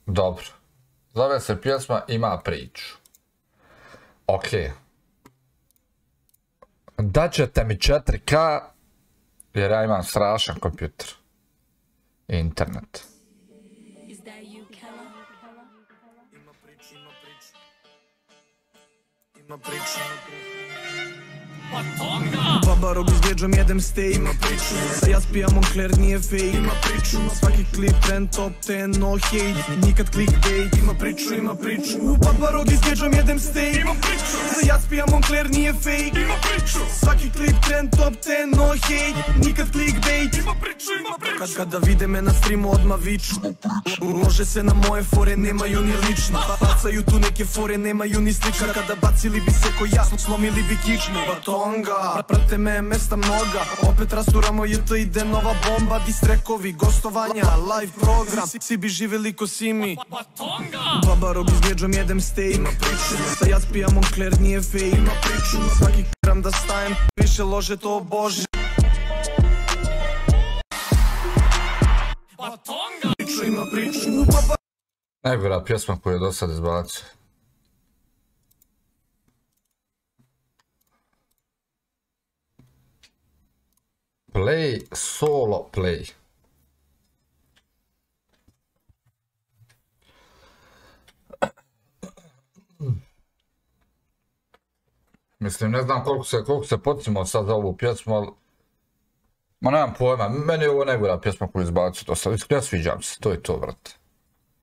Dobro. Zove se pjesma Ima priču. Ok. Daćete mi 4K jer ja imam strašan kompjuter. Internet. Baba robi s djeđom jedem steak. Ima priču. Da ja spijam Moncler nije fake. Ima priču. Svaki klip trend top 10 no hate. Nikad clickbait. Ima priču, ima priču. Baba robi s djeđom jedem steak. Ima priču. Da ja spijam Moncler nije fake. Ima priču. Svaki klip trend top 10 no hate. Nikad clickbait. Ima priču, ima priču. Kada vide me na streamu odmah viču. Može se na moje fore, nemaju ni lično. Bacaju tu neke fore, nemaju ni slična. Kada bacili bi se ko jasno, slomili bi kičmu. Batonga, prate me mesta mnoga. Opet rasturamo JT, ide nova bomba. Distrekovi, gostovanja, live program. Svi bi živjeli ko Simi. Baba robi s djeđom jedem steak. Ima priču. Da ja spijam Moncler nije fake. Ima priču. Svaki gram da stajem, više lože to bože. Priču, ima priču. Najgora pjesma koju je do sad izbacio. Play, solo play. Mislim, ne znam koliko se poticimo sad za ovu pjesmu, ali... Ma nemam pojma, meni je ovo najgora pjesma koju izbacio, to sad, ne sviđam se, to je to, brate.